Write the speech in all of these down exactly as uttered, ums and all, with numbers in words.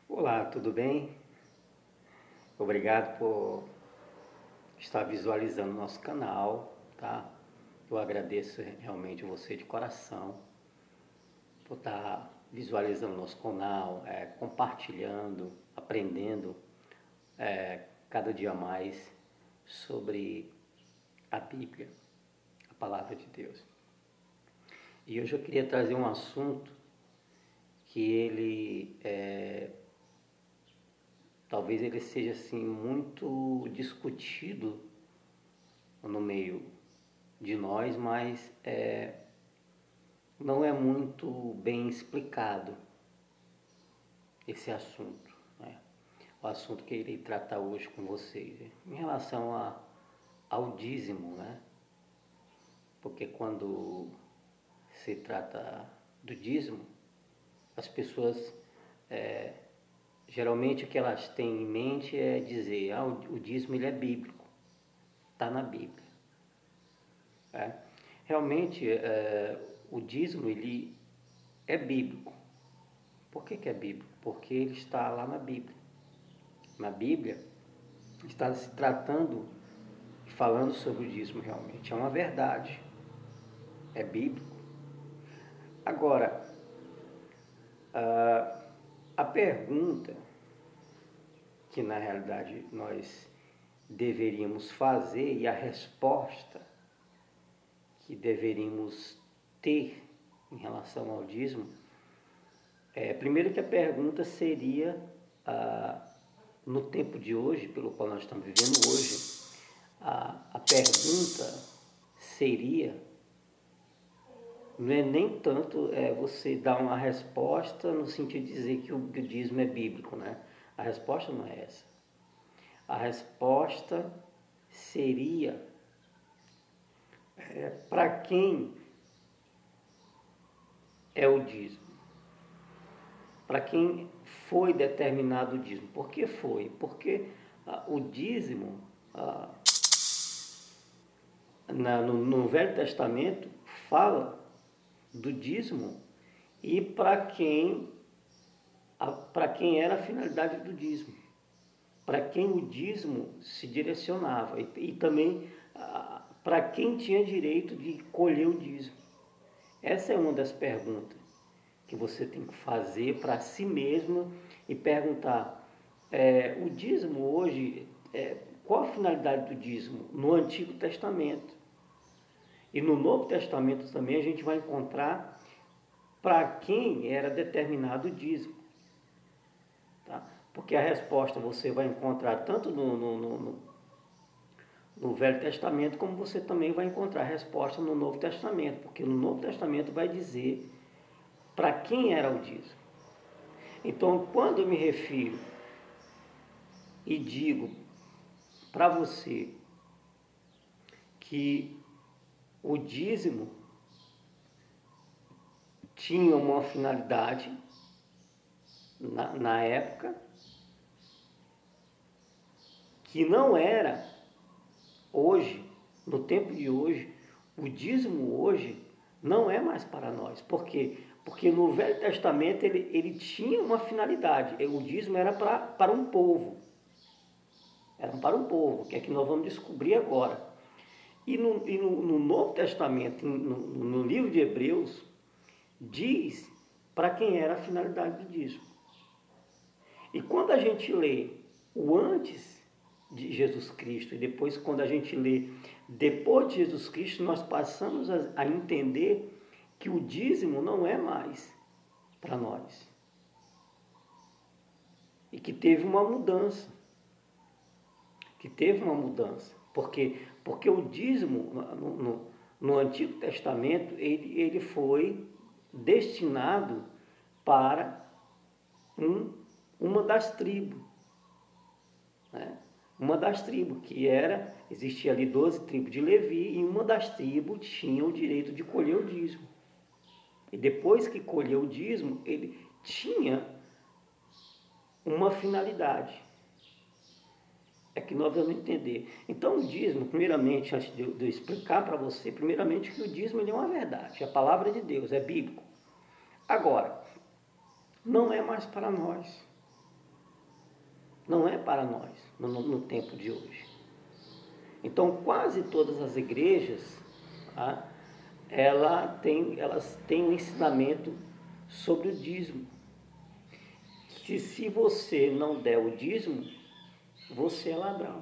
Olá, tudo bem? Obrigado por estar visualizando nosso canal, tá? Eu agradeço realmente você de coração por estar visualizando nosso canal, é, compartilhando, aprendendo é, cada dia mais sobre a Bíblia, a Palavra de Deus. E hoje eu queria trazer um assunto que ele é, talvez ele seja assim muito discutido no meio de nós, mas é, não é muito bem explicado esse assunto, né? O assunto que eu irei tratar hoje com vocês em relação a, ao dízimo, né? Porque quando se trata do dízimo, as pessoas é, geralmente o que elas têm em mente é dizer, ah, o, o dízimo ele é bíblico, está na Bíblia. É. Realmente, é, o dízimo ele é bíblico. Por que, que é bíblico? Porque ele está lá na Bíblia. Na Bíblia está se tratando, falando sobre o dízimo realmente. É uma verdade. É bíblico. Agora, a, a pergunta que na realidade nós deveríamos fazer e a resposta que deveríamos ter em relação ao dízimo, é, primeiro que a pergunta seria, ah, no tempo de hoje, pelo qual nós estamos vivendo hoje, a, a pergunta seria, não é nem tanto é, você dar uma resposta no sentido de dizer que o, que o dízimo é bíblico, né? A resposta não é essa. A resposta seria é, para quem é o dízimo? Para quem foi determinado o dízimo? Por que foi? Porque ah, o dízimo, ah, na, no, no Velho Testamento, fala do dízimo e para quem, para quem era a finalidade do dízimo, para quem o dízimo se direcionava e, e também ah, para quem tinha direito de colher o dízimo. Essa é uma das perguntas que você tem que fazer para si mesmo e perguntar, é, o dízimo hoje, é, qual a finalidade do dízimo? No Antigo Testamento. E no Novo Testamento também a gente vai encontrar para quem era determinado o dízimo. Tá? Porque a resposta você vai encontrar tanto no, no, no, no Velho Testamento, como você também vai encontrar a resposta no Novo Testamento. Porque no Novo Testamento vai dizer para quem era o dízimo. Então, quando eu me refiro e digo para você que o dízimo tinha uma finalidade na, na época que não era hoje, no tempo de hoje, o dízimo hoje não é mais para nós. Por quê? Porque no Velho Testamento ele, ele tinha uma finalidade. O dízimo era para, para um povo. Era para um povo, que é que nós vamos descobrir agora. E no, e no, no Novo Testamento, no, no livro de Hebreus, diz para quem era a finalidade do dízimo. E quando a gente lê o antes de Jesus Cristo e depois quando a gente lê depois de Jesus Cristo, nós passamos a, a entender que o dízimo não é mais para nós. E que teve uma mudança. Que teve uma mudança. Por quê? Porque o dízimo no, no, no Antigo Testamento ele, ele foi destinado para um, uma das tribos. Né? Uma das tribos, que era, existia ali doze tribos de Levi, e uma das tribos tinha o direito de colher o dízimo. E depois que colheu o dízimo, ele tinha uma finalidade. É que nós vamos entender. Então o dízimo, primeiramente, antes de eu, de eu explicar para você, primeiramente que o dízimo ele é uma verdade, é a palavra de Deus, é bíblico. Agora, não é mais para nós. Não é para nós, no, no tempo de hoje. Então, quase todas as igrejas, tá, ela tem, elas têm um ensinamento sobre o dízimo. Que se você não der o dízimo, você é ladrão.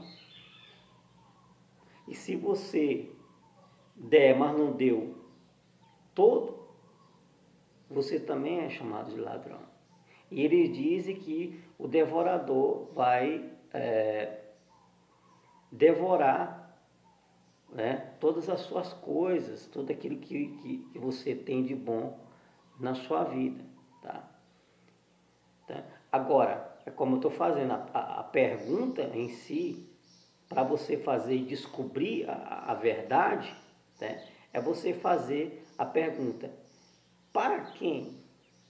E se você der, mas não deu todo, você também é chamado de ladrão. E eles dizem que o devorador vai é, devorar, né, todas as suas coisas, tudo aquilo que, que, que você tem de bom na sua vida. Tá? Tá? Agora, é como eu estou fazendo, a, a, a pergunta em si, para você fazer e descobrir a, a verdade, né, é você fazer a pergunta: para quem?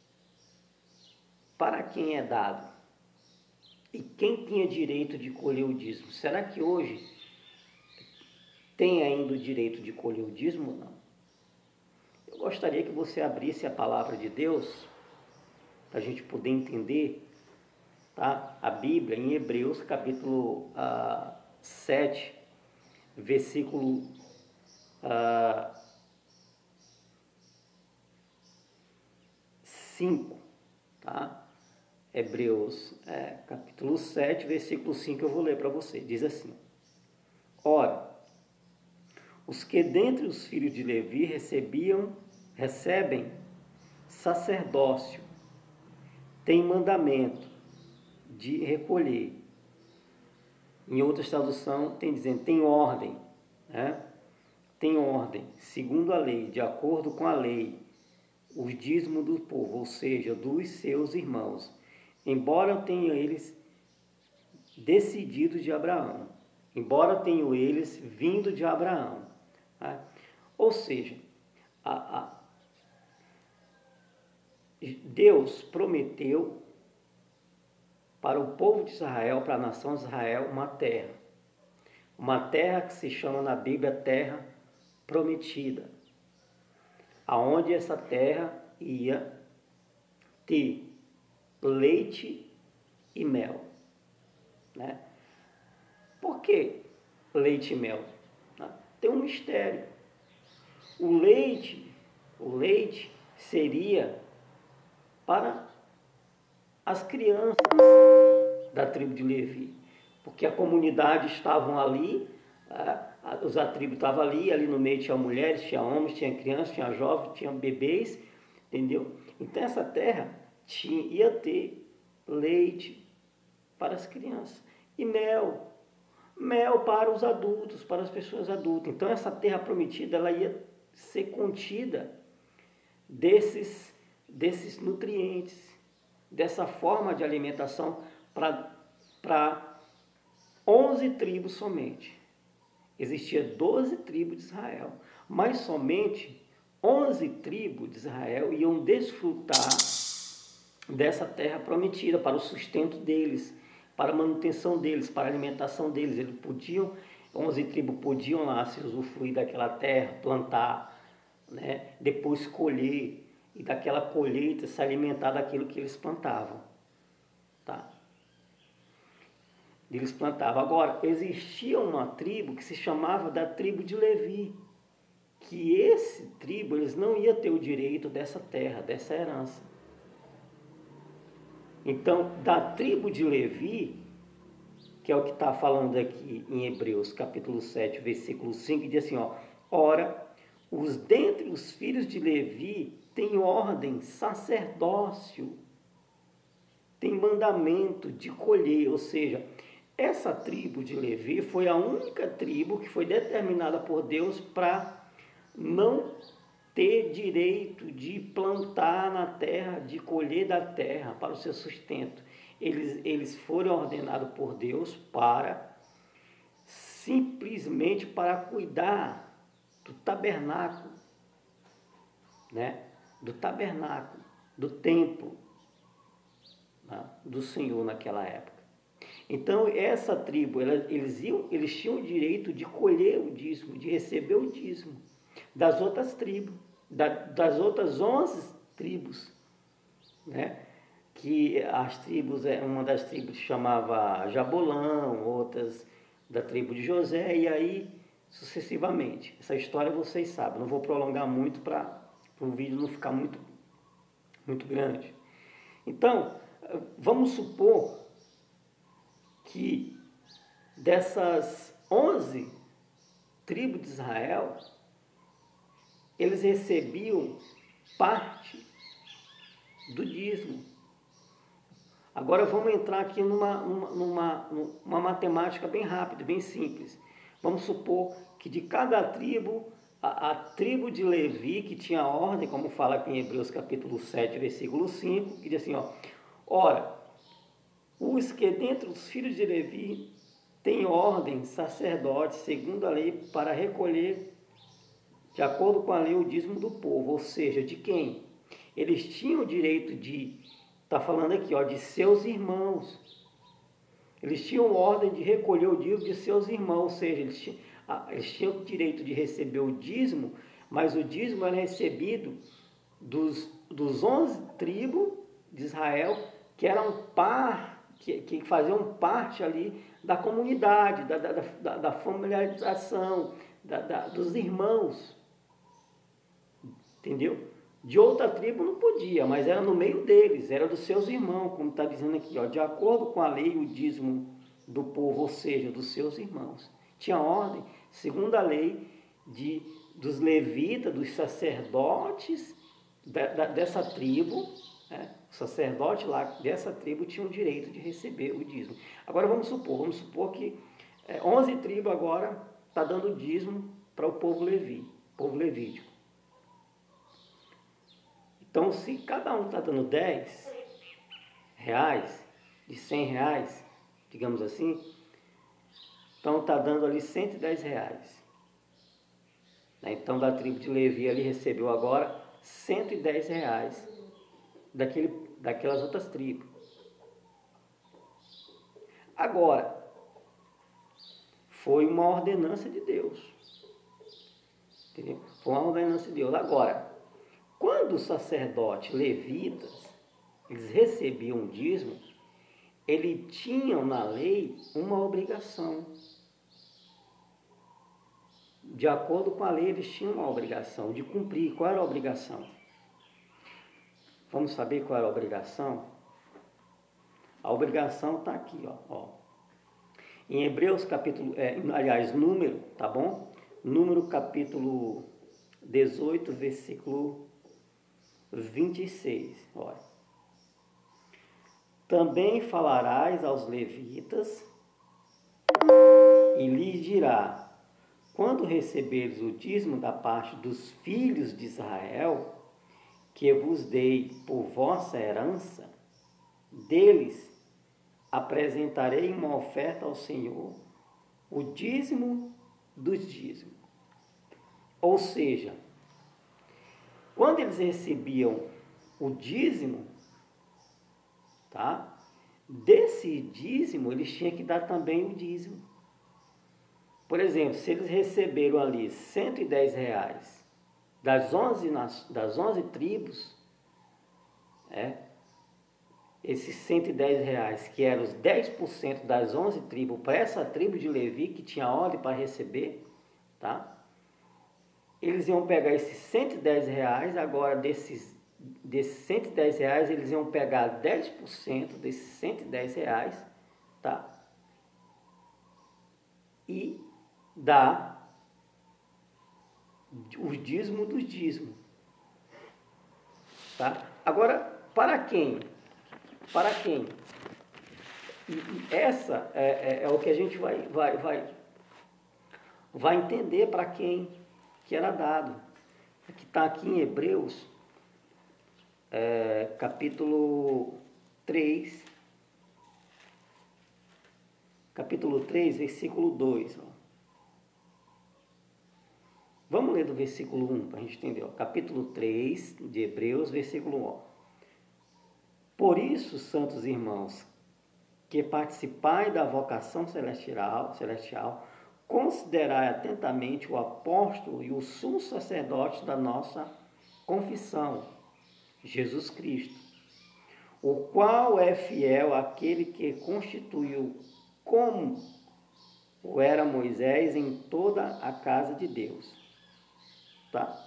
Para quem é dado? E quem tinha direito de colher o dízimo? Será que hoje tem ainda o direito de colher o dízimo ou não? Eu gostaria que você abrisse a palavra de Deus para a gente poder entender, tá? A Bíblia em Hebreus capítulo ah, sete, versículo ah, cinco, tá? Hebreus é, capítulo sete, versículo cinco, eu vou ler para você. Diz assim: ora, os que dentre os filhos de Levi recebiam, recebem sacerdócio, têm mandamento de recolher. Em outras traduções tem dizendo, tem ordem, né? Tem ordem, segundo a lei, de acordo com a lei, os dízimos do povo, ou seja, dos seus irmãos, embora tenham eles decidido de Abraão, embora tenham eles vindo de Abraão. Tá? Ou seja, a, a, Deus prometeu para o povo de Israel, para a nação de Israel, uma terra. Uma terra que se chama na Bíblia terra prometida. Aonde essa terra ia ter leite e mel. Né? Por que leite e mel? Tem um mistério. O leite, o leite seria para as crianças da tribo de Levi, porque a comunidade estavam ali, os tribos estavam ali, ali no meio tinha mulheres, tinha homens, tinha crianças, tinha jovens, tinha bebês, entendeu? Então essa terra tinha, ia ter leite para as crianças e mel, mel para os adultos, para as pessoas adultas. Então essa terra prometida, ela ia ser contida desses, desses nutrientes, dessa forma de alimentação para onze tribos somente. Existia doze tribos de Israel, mas somente onze tribos de Israel iam desfrutar dessa terra prometida para o sustento deles, para a manutenção deles, para a alimentação deles. Eles podiam, onze tribos podiam lá se usufruir daquela terra, plantar, né? Depois colher e daquela colheita se alimentar daquilo que eles plantavam. Tá? Eles plantavam. Agora, existia uma tribo que se chamava da tribo de Levi, que esse tribo, eles não iam ter o direito dessa terra, dessa herança. Então, da tribo de Levi, que é o que está falando aqui em Hebreus, capítulo sete, versículo cinco, diz assim, ó, ora, os dentre os filhos de Levi têm ordem, sacerdócio, tem mandamento de colher, ou seja, essa tribo de Levi foi a única tribo que foi determinada por Deus para não ter direito de plantar na terra, de colher da terra para o seu sustento. Eles, eles foram ordenados por Deus para, simplesmente para cuidar do tabernáculo, né? Do tabernáculo, do templo, né? Do Senhor naquela época. Então, essa tribo, eles, iam, eles tinham o direito de colher o dízimo, de receber o dízimo das outras tribos, da, das outras onze tribos, né? que as tribos, uma das tribos chamava Jabolão, outras da tribo de José, e aí sucessivamente. Essa história vocês sabem, não vou prolongar muito para o vídeo não ficar muito, muito grande. Então, vamos supor que dessas onze tribos de Israel, eles recebiam parte do dízimo. Agora vamos entrar aqui numa, numa, numa matemática bem rápida, bem simples. Vamos supor que de cada tribo, a, a tribo de Levi, que tinha ordem, como fala aqui em Hebreus capítulo sete, versículo cinco, que diz assim, ó, ora, os que dentre os filhos de Levi têm ordem, sacerdotes, segundo a lei, para recolher, de acordo com a lei, o dízimo do povo, ou seja, de quem? Eles tinham o direito de, está falando aqui, ó, de seus irmãos. Eles tinham ordem de recolher o dízimo de seus irmãos, ou seja, eles tinham, eles tinham o direito de receber o dízimo, mas o dízimo era recebido dos, dos onze tribos de Israel, que eram par, que, que faziam parte ali da comunidade, da, da, da, da familiarização, da, da, dos irmãos. Entendeu? De outra tribo não podia, mas era no meio deles, era dos seus irmãos, como está dizendo aqui, ó, de acordo com a lei, o dízimo do povo, ou seja, dos seus irmãos. Tinha ordem, segundo a lei, de, dos levitas, dos sacerdotes da, da, dessa tribo, né? O sacerdote lá dessa tribo tinha o direito de receber o dízimo. Agora vamos supor, vamos supor que é, onze tribos agora está dando dízimo para o povo levi, povo levítico. Então, se cada um está dando dez reais, de cem reais, digamos assim, então está dando ali cento e dez reais. Então, da tribo de Levi, ele recebeu agora cento e dez reais daquele, daquelas outras tribos. Agora, foi uma ordenança de Deus. Entendeu? Foi uma ordenança de Deus. Agora, quando os sacerdotes levitas, eles recebiam o dízimo, eles tinham na lei uma obrigação. De acordo com a lei, eles tinham uma obrigação de cumprir. Qual era a obrigação? Vamos saber qual era a obrigação? A obrigação está aqui, ó, ó. Em Hebreus capítulo, é, aliás, número, tá bom? Número capítulo dezoito, versículo vinte e seis, olha. Também falarás aos levitas e lhes dirá, quando receberes o dízimo da parte dos filhos de Israel, que vos dei por vossa herança, deles apresentarei uma oferta ao Senhor, o dízimo dos dízimos. Ou seja, quando eles recebiam o dízimo, tá? Desse dízimo, eles tinham que dar também o dízimo. Por exemplo, se eles receberam ali cento e dez reais das onze, das onze tribos, é, esses cento e dez reais, que eram os dez por cento das onze tribos, para essa tribo de Levi, que tinha ordem para receber, tá? Eles iam pegar esses cento e dez reais, agora desses, desses cento e dez reais, eles iam pegar dez por cento desses cento e dez reais, tá? E dar o dízimo do dízimo, tá? Agora, para quem? Para quem? E, e essa é, é, é o que a gente vai, vai, vai, vai entender para quem que era dado. Que está aqui em Hebreus, é, capítulo três, capítulo três, versículo dois. Ó. Vamos ler do versículo um para a gente entender. Ó. Capítulo três de Hebreus, versículo um. Ó. Por isso, santos irmãos, que participais da vocação celestial, celestial, considerai atentamente o apóstolo e o sumo sacerdote da nossa confissão, Jesus Cristo, o qual é fiel aquele que constituiu como o era Moisés em toda a casa de Deus. Tá?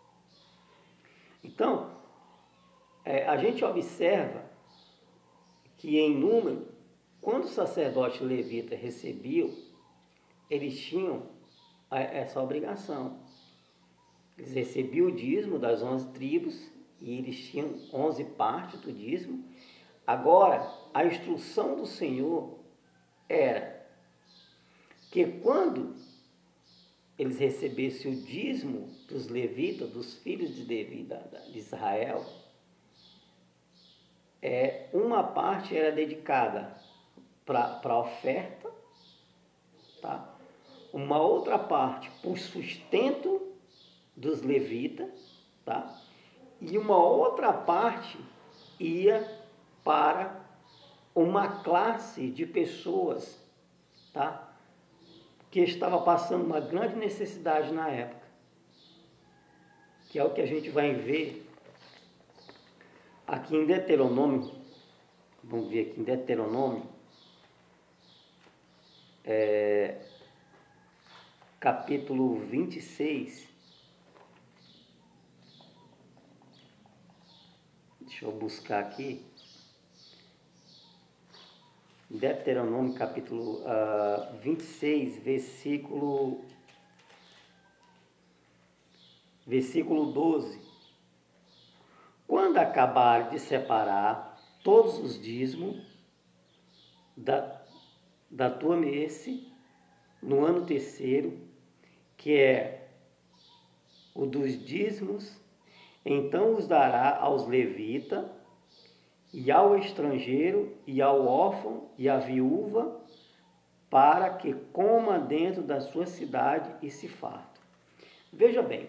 Então, é, a gente observa que em número, quando o sacerdote levita recebia, eles tinham essa obrigação. Eles recebiam o dízimo das onze tribos e eles tinham onze partes do dízimo. Agora, a instrução do Senhor era que quando eles recebessem o dízimo dos levitas, dos filhos de Levi, de Israel, é, uma parte era dedicada para a oferta, tá? Uma outra parte para o sustento dos levitas, tá? E uma outra parte ia para uma classe de pessoas, tá? Que estava passando uma grande necessidade na época, que é o que a gente vai ver aqui em Deuteronômio. Vamos ver aqui em Deuteronômio, é, capítulo vinte e seis. Deixa eu buscar aqui. Deuteronômio, capítulo uh, vinte e seis, versículo, versículo doze. Quando acabar de separar todos os dízimos da, da tua messe, no ano terceiro, que é o dos dízimos, então os dará aos levitas, e ao estrangeiro, e ao órfão, e à viúva, para que coma dentro da sua cidade e se farta. Veja bem,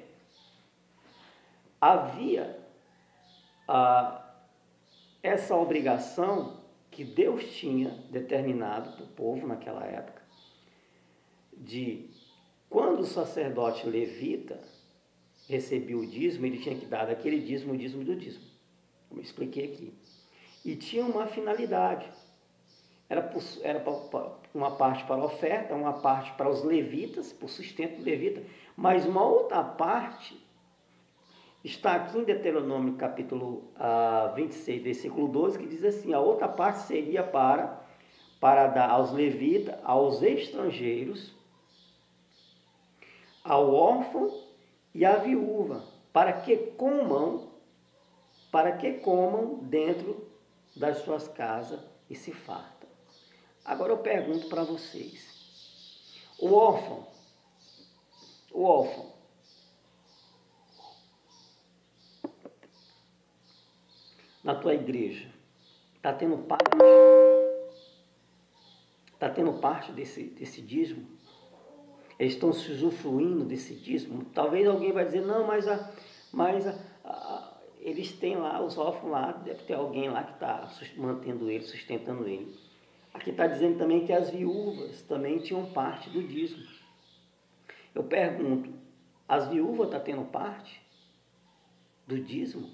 havia ah, essa obrigação que Deus tinha determinado para o povo naquela época, de quando o sacerdote levita recebia o dízimo, ele tinha que dar daquele dízimo o dízimo do dízimo, como eu expliquei aqui. E tinha uma finalidade, era, era uma parte para a oferta, uma parte para os levitas, para o sustento do levita, mas uma outra parte está aqui em Deuteronômio capítulo ah, vinte e seis, versículo doze, que diz assim: a outra parte seria para, para dar aos levitas, aos estrangeiros, ao órfão e à viúva, para que comam, para que comam dentro das suas casas e se fartam. Agora eu pergunto para vocês, o órfão, o órfão, na tua igreja, está tendo parte, está tendo parte desse, desse dízimo? Eles estão se usufruindo desse dízimo? Talvez alguém vai dizer, não, mas, a, mas a, a, eles têm lá, os órfãos lá, deve ter alguém lá que está mantendo ele, sustentando ele. Aqui está dizendo também que as viúvas também tinham parte do dízimo. Eu pergunto, as viúvas estão tendo parte do dízimo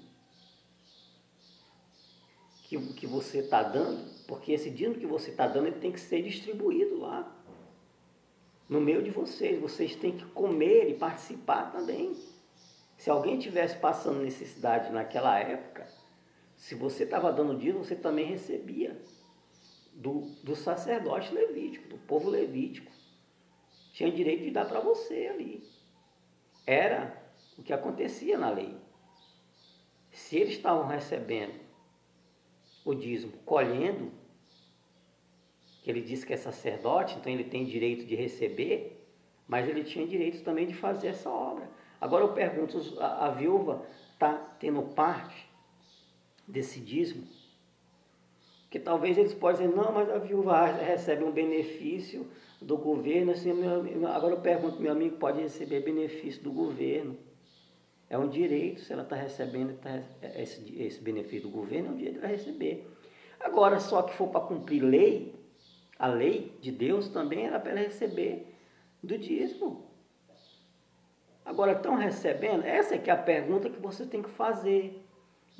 que, que você está dando? Porque esse dízimo que você está dando, ele tem que ser distribuído lá, no meio de vocês. Vocês têm que comer e participar também. Se alguém tivesse passando necessidade naquela época, se você estava dando dízimo, você também recebia do, do sacerdote levítico, do povo levítico. Tinha direito de dar para você ali. Era o que acontecia na lei. Se eles estavam recebendo o dízimo, colhendo, que ele disse que é sacerdote, então ele tem direito de receber, mas ele tinha direito também de fazer essa obra. Agora eu pergunto, a, a viúva está tendo parte desse dízimo? Porque talvez eles possam dizer, não, mas a viúva recebe um benefício do governo. Assim, meu, agora eu pergunto, meu amigo pode receber benefício do governo? É um direito, se ela está recebendo tá, esse, esse benefício do governo, é um direito de receber. Agora, só que for para cumprir lei, a lei de Deus também era para ela receber do dízimo. Agora, estão recebendo? Essa é que é a pergunta que você tem que fazer.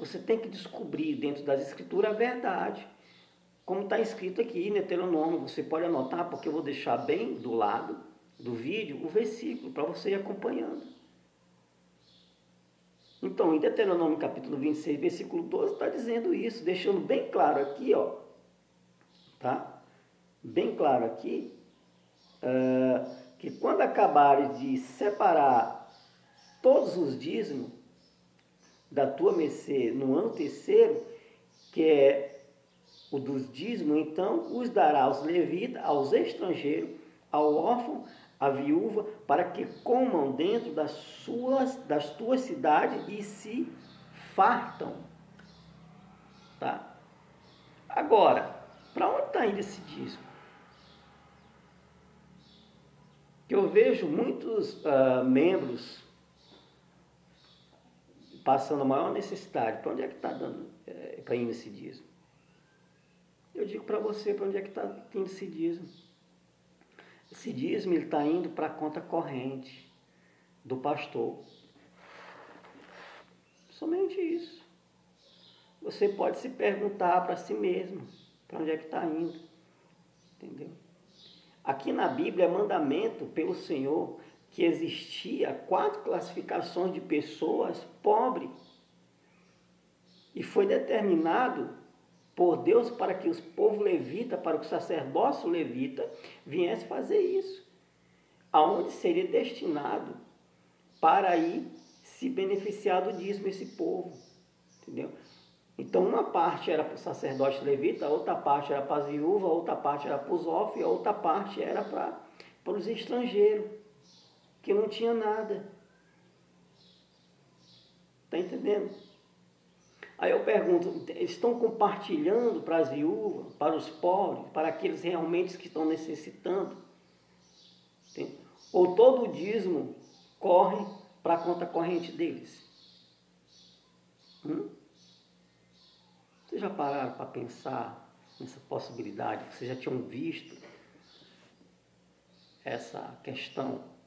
Você tem que descobrir dentro das escrituras a verdade. Como está escrito aqui em Deuteronômio, você pode anotar, porque eu vou deixar bem do lado do vídeo o versículo para você ir acompanhando. Então, em Deuteronômio capítulo vinte e seis, versículo doze, está dizendo isso, deixando bem claro aqui, ó, tá? Bem claro aqui, uh, que quando acabares de separar todos os dízimos da tua mercê no ano terceiro, que é o dos dízimos, então os dará aos levitas, aos estrangeiros, ao órfão, à viúva, para que comam dentro das, suas, das tuas cidades e se fartam. Tá? Agora, para onde está indo esse dízimo? Que eu vejo muitos uh, membros passando a maior necessidade. Para onde é que está dando é, para indo esse dízimo? Eu digo para você para onde é que está indo esse dízimo. Esse dízimo está indo para a conta corrente do pastor. Somente isso. Você pode se perguntar para si mesmo para onde é que está indo. Entendeu? Aqui na Bíblia é mandamento pelo Senhor que existia quatro classificações de pessoas pobres. E foi determinado por Deus para que os povos levita, para que o sacerdócio levita viesse fazer isso. Aonde seria destinado para ir se beneficiar do dízimo esse povo. Entendeu? Então uma parte era para o sacerdote levita, a outra parte era para as viúvas, a outra parte era para os órfãos e a outra parte era para, para os estrangeiros, que não tinha nada. Está entendendo? Aí eu pergunto, estão compartilhando para as viúvas, para os pobres, para aqueles realmente que estão necessitando? Entende? Ou todo o dízimo corre para a conta corrente deles? Hum? Vocês já pararam para pensar nessa possibilidade? Vocês já tinham visto essa questão